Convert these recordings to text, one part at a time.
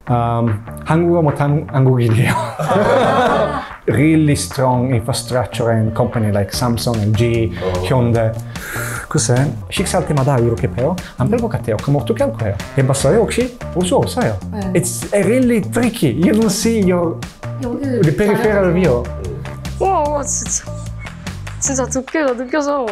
한국어 못한 한국인이에요. Really strong infrastructure and company like Samsung, LG, Hyundai. 글쎄, 식사할 때마다 이렇게 배요? 안 뺄 것 같아요. 그럼 어떻게 할 거예요? 해봤어요 혹시? 볼 수 없어요. 네. It's really tricky. You don't see your the peripheral view. 와 진짜 두께가 느껴져.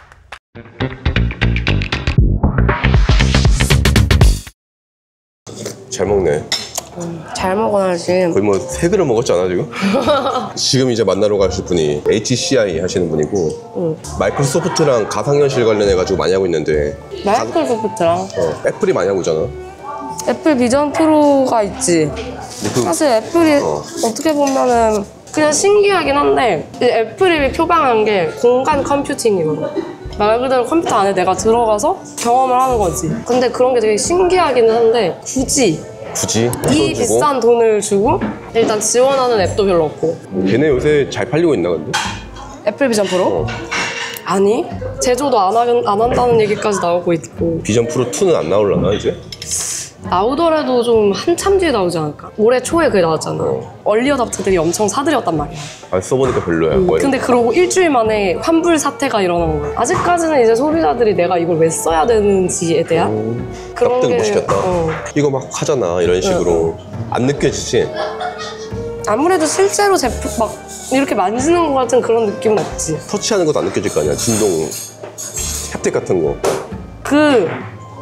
잘 먹네. 잘 먹어야지. 거의 뭐 3그릇 먹었잖아 지금? 지금 이제 만나러 가실 분이 HCI 하시는 분이고 마이크로소프트랑 가상현실 관련해가지고 많이 하고 있는데 마이크로소프트랑 애플이 많이 하고 있잖아. 애플 비전 프로가 있지. 사실 애플이 어떻게 보면은 그냥 신기하긴 한데 애플이 표방한 게 공간 컴퓨팅이거든. 말 그대로 컴퓨터 안에 내가 들어가서 경험을 하는 거지. 근데 그런 게 되게 신기하기는 한데 굳이 이 비싼 돈을 주고 일단 지원하는 앱도 별로 없고. 걔네 요새 잘 팔리고 있나 근데? 애플 비전 프로? 아니 제조도 안 한다는 얘기까지 나오고 있고. 비전 프로 2는 안 나올라나 이제? 나오더라도 좀 한참 뒤에 나오지 않을까? 올해 초에 그게 나왔잖아. 얼리 어답터들이 엄청 사들였단 말이야. 아 써보니까 별로야. 근데 그러고 일주일 만에 환불 사태가 일어나는 거야. 아직까지는 이제 소비자들이 내가 이걸 왜 써야 되는지에 대한 그런 납득 게 못 시켰다. 이거 막 하잖아 이런 식으로. 안 느껴지지? 아무래도 실제로 제품 막 이렇게 만지는 것 같은 그런 느낌은 없지. 터치하는 것도 안 느껴질 거 아니야. 진동 햅틱 같은 거. 그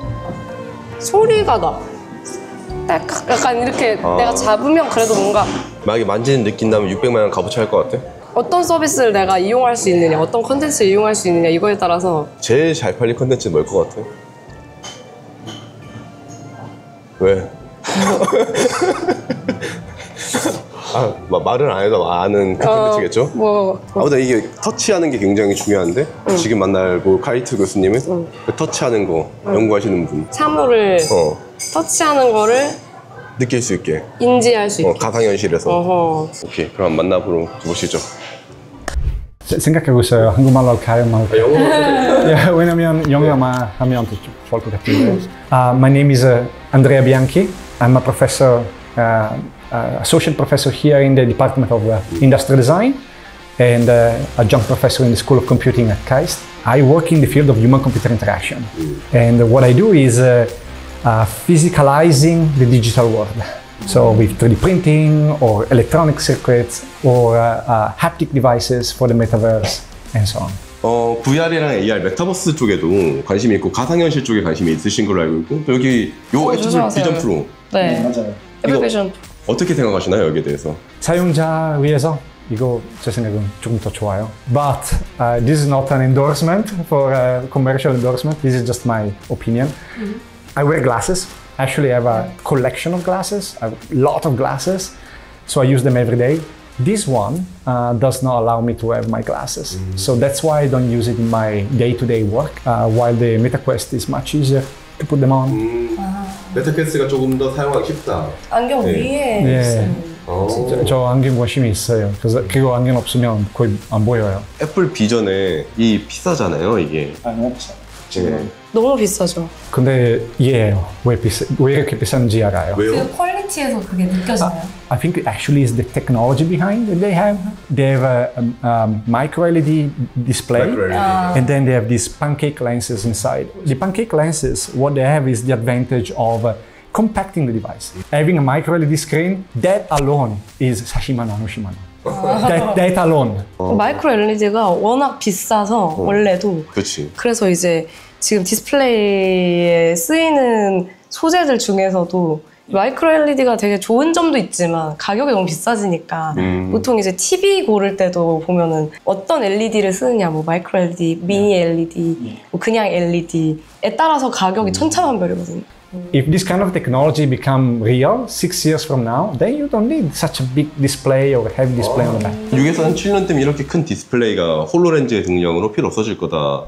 소리가 나. 약간 이렇게 내가 잡으면 그래도 뭔가 만약에 만지는 느낀 다면 600만 원 값어치 할 것 같아? 어떤 서비스를 내가 이용할 수 있느냐, 어떤 컨텐츠를 이용할 수 있느냐 이거에 따라서. 제일 잘 팔릴 컨텐츠는 뭘 것 같아? 왜? 말을 안 해도 아는 그 컨텐츠겠죠? 아무튼 이게 터치하는 게 굉장히 중요한데 지금 만날 카이트 교수님은 그 터치하는 거 연구하시는 분. 사물을 터치하는 거를 느낄 수 있게 인지할 수 있게 가상현실에서. 오케이, 그럼 만나보러 가보시죠. 생각하고 있어요. 한국말로 할까요? 영어? 왜냐면 영어만 하면 더 좋을 것 같은데. My name is Andrea Bianchi. I'm a professor, associate professor here in the Department of Industrial Design and adjunct professor in the School of Computing at KAIST. I work in the field of human-computer interaction. And what I do is physicalizing the digital world. So with 3D printing or electronic circuits or haptic devices for the metaverse and so on. VR이랑 AR, 메타버스 쪽에도 관심이 있고 가상현실 쪽에 관심이 있으신 걸로 알고 있고 또 여기 요 애플 비전 프로. 네, 맞아요. 애플 비전 어떻게 생각하시나요 여기에 대해서? 사용자 위해서 이거 제 생각은 조금 더 좋아요. But this is not an endorsement for commercial endorsement. This is just my opinion. I wear glasses. Actually, I have a collection of glasses, a lot of glasses, so I use them every day. This one does not allow me to have my glasses, so that's why I don't use it in my day-to-day work, while the MetaQuest is much easier to put them on. 메타퀘스트가 조금 더 사용하기 쉽다. 안경 위에 네. 저 안경 관심이 있어요. 그래서 그거 안경 없으면 거의 안 보여요. 애플 비전에 이 비싸잖아요, 이게. 너무 비싸. 너무 비싸죠. 근데 이해해요. 왜 이렇게 비싼지 알아요. 왜요? 그 퀄리티에서 그게 느껴져요? I think it actually is the technology behind it they have. They have a micro LED display, and then they have these pancake lenses inside. The pancake lenses, what they have is the advantage of compacting the device. Having a micro LED screen, that alone is 40만 원, 50만 원. That alone. 마이크로 LED가 워낙 비싸서 원래도. 그렇지. 그래서 이제 지금 디스플레이에 쓰이는 소재들 중에서도 마이크로 LED가 되게 좋은 점도 있지만 가격이 너무 비싸지니까 보통 이제 TV 고를 때도 보면은 어떤 LED를 쓰느냐, 뭐 마이크로 LED, 미니 LED, 뭐 그냥 LED에 따라서 가격이 천차만별이거든요. If this kind of technology become real 6 years from now, then you don't need such a big display or heavy display on the back. 6에서 한 7년 때면 이렇게 큰 디스플레이가 홀로렌즈의 등용으로 필요 없어질 거다.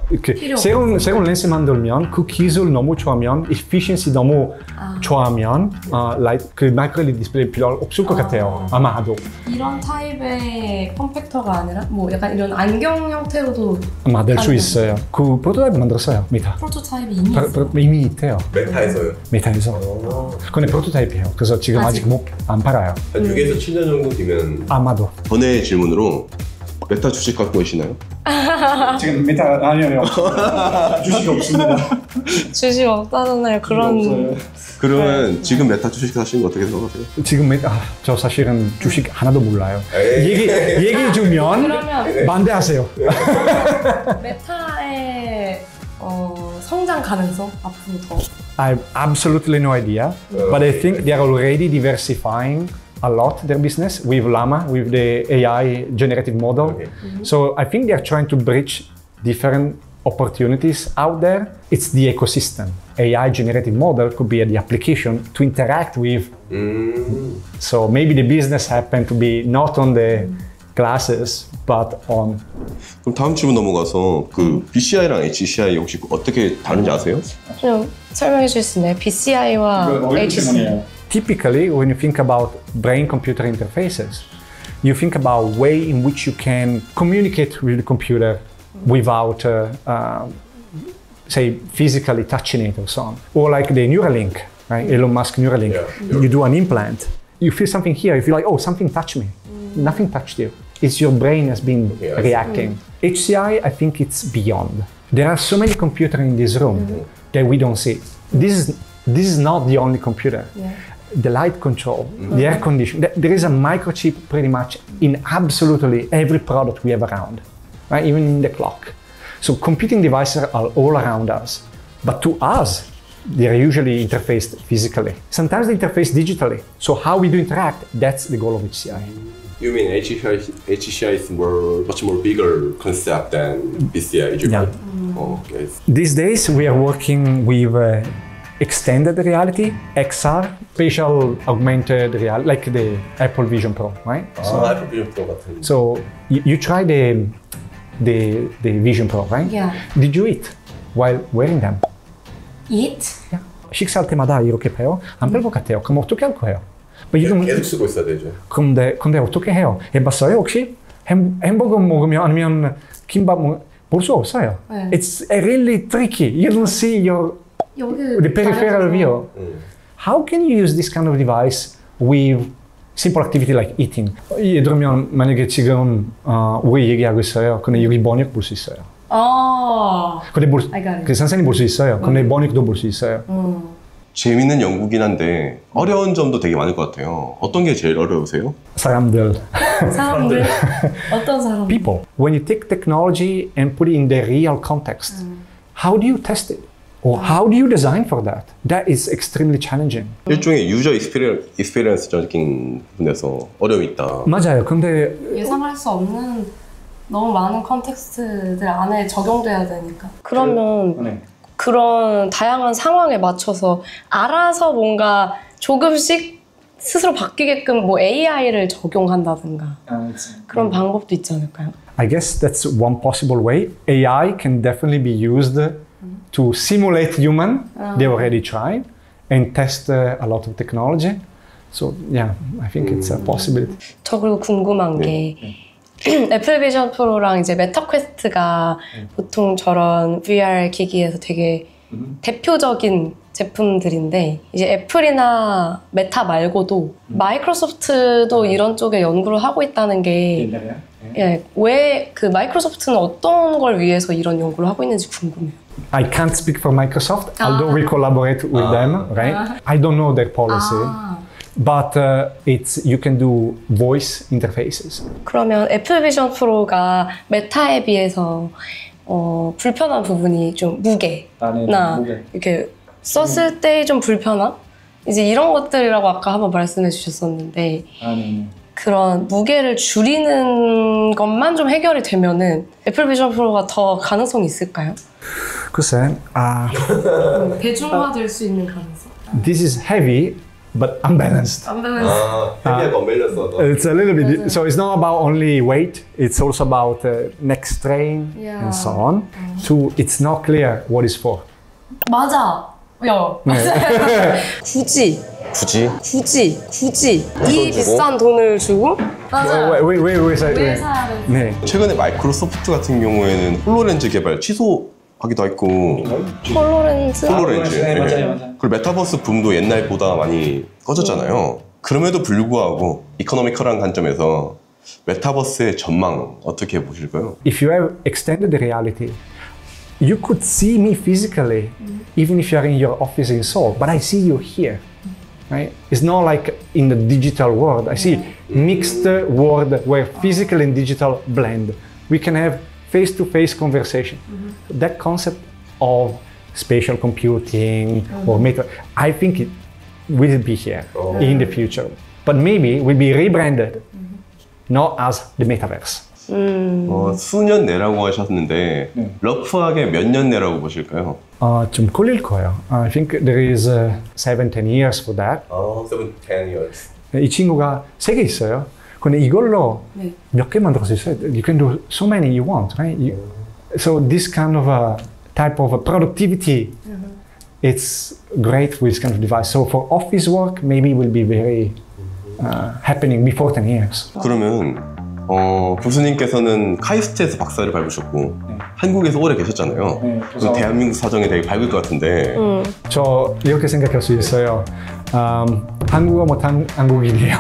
새로운 렌즈 만들면 그 기술 너무 좋아하면, efficiency 너무 좋아하면 그 마이크로 LED 디스플레이 필요 없을 것 같아요. 아마도. 이런 타입의 컴팩터가 아니라 뭐 약간 이런 안경 형태로도 만들 수 있어요. 그 프로토타입 만들었어요. 메타. 프로토타입이 이미 있대요. 메타에서요? 메타에서요? 메타에서. 근데 프로토타입이에요. 그래서 지금 아직 안 팔아요. 한 6에서 7년 정도 뒤면 아마도. 번외 질문으로 메타 주식 갖고 계시나요? 지금 메타 아니요. 주식 없습니다. 주식 없다잖아요. 그런. 그러면 지금 메타 주식 사시는 거 어떻게 생각하세요? 지금 저 사실은 주식 하나도 몰라요. 얘기 주면 그러면 반대하세요. 메타의 성장 가능성 앞으로 더. I have absolutely no idea, but I think they are already diversifying a lot their business with Llama, with the AI generative model. Okay. So I think they are trying to bridge different opportunities out there. It's the ecosystem. AI generative model could be the application to interact with. So maybe the business happened to be not on the glasses, but on. 그럼 다음 질문 넘어가서 그 BCI랑 HCI 혹시 어떻게 다른지 아세요? 좀 설명해 주실 수 있나요? BCI와 HCI. Typically, when you think about brain-computer interfaces, you think about way in which you can communicate with the computer without, say, physically touching it or so on. Or like the Neuralink, right? Elon Musk Neuralink. Yeah. You do an implant, you feel something here, you feel like, oh, something touched me. Nothing touched you. It's your brain has been reacting. HCI, I think it's beyond. There are so many computers in this room that we don't see. This is not the only computer. Yeah. The light control, the air conditioning. There is a microchip pretty much in absolutely every product we have around, right? Even in the clock. So computing devices are all around us, but to us, they are usually interfaced physically. Sometimes they interface digitally. So how we do interact, that's the goal of HCI. You mean HCI is much more bigger concept than BCI? Yeah. Oh, yes. These days we are working with extended reality, XR, spatial augmented reality, like the Apple Vision Pro, right? Apple Vision Pro 같은. So you try the Vision Pro, right? Yeah. Did you eat while wearing them? Eat? Yeah. 식사할 때마다 이렇게 해요? 안 뺄 것 같아요. 그럼 어떻게 할 거예요? 계속 쓰고 있어야 되죠. 근데 어떻게 해요? 해봤어요 혹시? 햄버거 먹으면 아니면 김밥 볼 수 없어요. 네. It's really tricky. You don't see the peripheral view. How can you use this kind of device with simple activity like eating? 예를 들면 만약에 지금 우리 얘기하고 있어요. 근데 여기 번역 볼 수 있어요. 근데 그 선생님 볼 수 있어요. 근데 번역도 볼 수 있어요. 재밌는 연구긴 한데 어려운 점도 되게 많을 것 같아요. 어떤 게 제일 어려우세요? 사람들. 어떤 사람? People. When you take technology and put it in the real context, how do you test it? Or how do you design for that? That is extremely challenging. 일종의 유저 익스피리언스적인 부분에서 어려움이 있다. 맞아요. 근데 예상할 수 없는 너무 많은 컨텍스트들 안에 적용돼야 되니까. 그러면 그런 다양한 상황에 맞춰서 알아서 뭔가 조금씩 스스로 바뀌게끔 뭐 AI를 적용한다든가 그런 방법도 있지 않을까요? I guess that's one possible way. AI can definitely be used to simulate human. They already tried and test a lot of technology. So yeah, I think it's a possibility. 저 그리고 궁금한 게 애플 비전 프로랑 이제 메타 퀘스트가 보통 저런 VR 기기에서 되게 대표적인 제품들인데 이제 애플이나 메타 말고도 마이크로소프트도 이런 쪽에 연구를 하고 있다는 게 왜 그 마이크로소프트는 어떤 걸 위해서 이런 연구를 하고 있는지 궁금해요. I can't speak for Microsoft, although we collaborate with them, right? I don't know their policy. But you can do voice interfaces. 그러면 애플 비전 프로가 메타에 비해서 불편한 부분이 좀 무게나 이렇게 썼을 때 좀 불편함? 이제 이런 것들이라고 아까 한번 말씀해 주셨었는데 그런 무게를 줄이는 것만 좀 해결이 되면은 애플 비전 프로가 더 가능성이 있을까요? 글쎄, 대중화될 수 있는 가능성? This is heavy. But unbalanced. It's a little bit. So it's not about only weight. It's also about neck strain and so on. So it's not clear what is for. 맞아. 굳이 이 비싼 돈을 주고 왜 사야 돼? 최근에 마이크로소프트 같은 경우에는 홀로렌즈 개발 취소 하기도 했고 홀로렌즈? 홀로렌즈. 네, 네. 맞아요. 그리고 메타버스 붐도 옛날보다 많이 꺼졌잖아요. 그럼에도 불구하고 이코노미컬한 관점에서 메타버스의 전망 어떻게 보실까요? If you have extended reality, you could see me physically, even if you are in your office in Seoul, but I see you here. Right? It's not like in the digital world. I see mixed world where physical and digital blend. We can have face-to-face conversation. That concept of spatial computing or meta, I think it will be here in the future. But maybe will be rebranded, not as the metaverse. 수년 내라고 하셨는데 러프하게 몇 년 내라고 보실까요? 좀 걸릴 거예요. I think there is 7-10 years for that. 7-10 years. 이 친구가 3개 있어요. 근데 이걸로 몇 개 만들 수 있어요. You can do so many you want, right? So this kind of type of productivity, it's great with this kind of device. So for office work, maybe it will be very happening before 10 years. 그러면 교수님께서는 카이스트에서 박사를 밟으셨고 한국에서 오래 계셨잖아요. 그럼 대한민국 사정이 되게 밝을 것 같은데 저 이렇게 생각할 수 있어요. 한국어 못한 한국인이에요.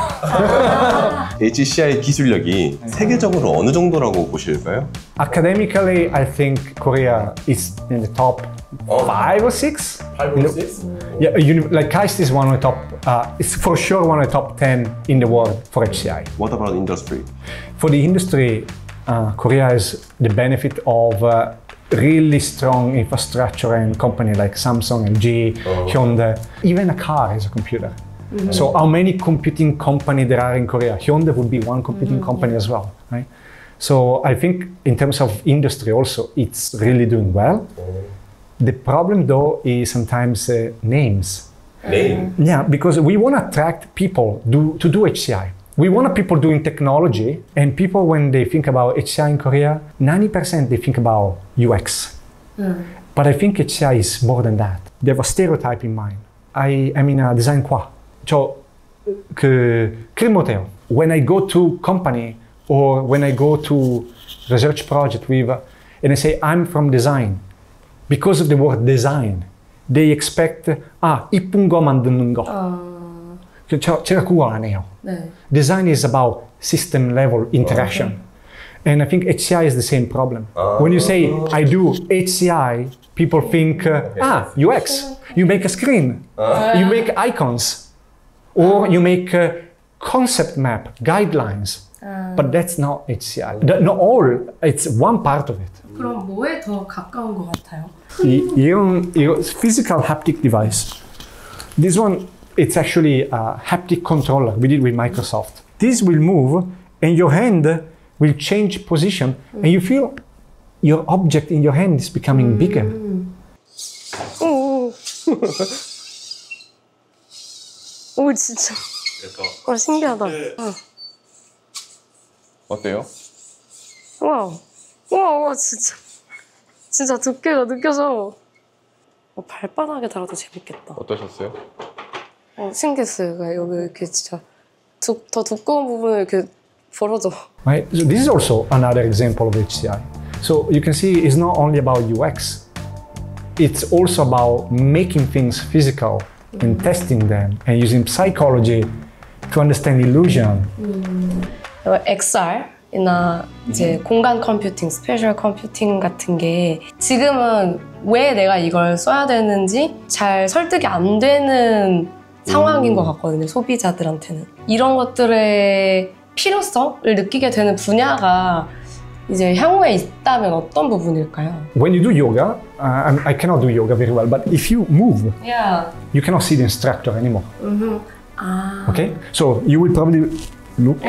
HCI 기술력이 세계적으로 어느 정도라고 보실까요? Academically, I think Korea is in the top 5 or 6. 5 or 6? Yeah, like KAIST is one of the top, it's for sure one of the top 10 in the world for HCI. What about industry? For the industry, Korea has the benefit of really strong infrastructure and company like Samsung, LG, Hyundai. Even a car has a computer. So how many computing company there are in Korea? Hyundai would be one computing company as well, right? So I think in terms of industry also, it's really doing well. The problem though is sometimes names. Name? Yeah, because we want to attract people to do HCI. We want people doing technology, and people when they think about HCI in Korea, 90% they think about UX. But I think HCI is more than that. They have a stereotype in mind. I am in a design qua. 저 그림 못해요. When I go to company or when I go to research project with, and I say I'm from design, because of the word design, they expect 이쁜 거 만드는 거. 제가 그거 안 해요. Design is about system level interaction. And I think HCI is the same problem. When you say I do HCI, people think UX. You make a screen, you make icons, or you make a concept map, guidelines. But that's not HCI. Not all. It's one part of it. 그럼 뭐에 더 가까운 것 같아요? 이런 physical haptic device. This one, it's actually a haptic controller we did with Microsoft. This will move and your hand will change position and you feel your object in your hand is becoming bigger. 오 진짜. 신기하다. 어때요? 와 진짜 두께가 느껴져. 발바닥에 달아도 재밌겠다. 어떠셨어요? 신기했어요. 여기 이렇게 진짜 더 두꺼운 부분을 이렇게 벌어져. Right? So this is also another example of HCI. So you can see it's not only about UX. It's also about making things physical and testing them and using psychology to understand illusion. XR이나 이제 공간 컴퓨팅, 스페셜 컴퓨팅 같은 게 지금은 왜 내가 이걸 써야 되는지 잘 설득이 안 되는 상황인 것 같거든요, 소비자들한테는. 이런 것들의 필요성을 느끼게 되는 분야가 이제 향후에 있다면 어떤 부분일까요? When you do yoga, I cannot do yoga very well, but if you move, you cannot see the instructor anymore. Okay? So you will probably look.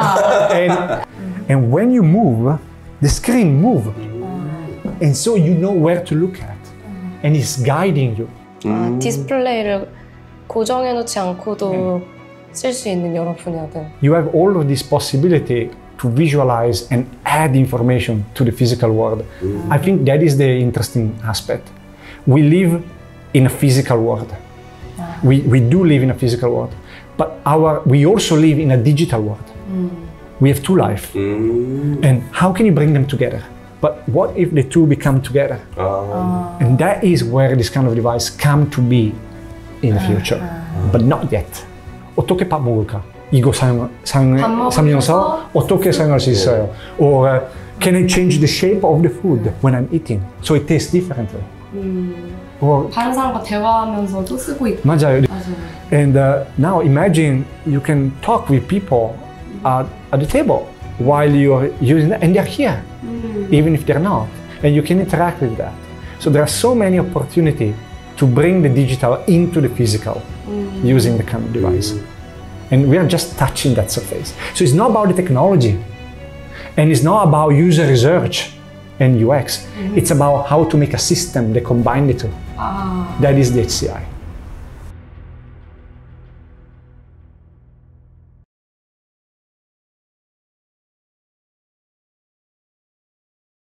And when you move, the screen moves. And so you know where to look at. And it's guiding you. 디스플레이를 고정해 놓지 않고도 쓸 수 있는 여러 분야들. You have all of this possibility to visualize and add information to the physical world. I think that is the interesting aspect. We live in a physical world. We do live in a physical world, but we also live in a digital world. We have two lives. And how can you bring them together? but what if the two become together? And that is where this kind of device come to be in the future, but not yet. 어떻게 밥 먹을까? 이거 사용하면서 어떻게 사용할 수 있어요? Or can I change the shape of the food when I'm eating so it tastes differently? Or 다른 사람과 대화하면서도 쓰고 있고. 맞아요. And now imagine you can talk with people at the table while you're using it, and they're here, even if they're not, and you can interact with that. So there are so many opportunities to bring the digital into the physical using the kind of device. And we are just touching that surface. So it's not about the technology, and it's not about user research and UX. It's about how to make a system that combine the two. That is the HCI.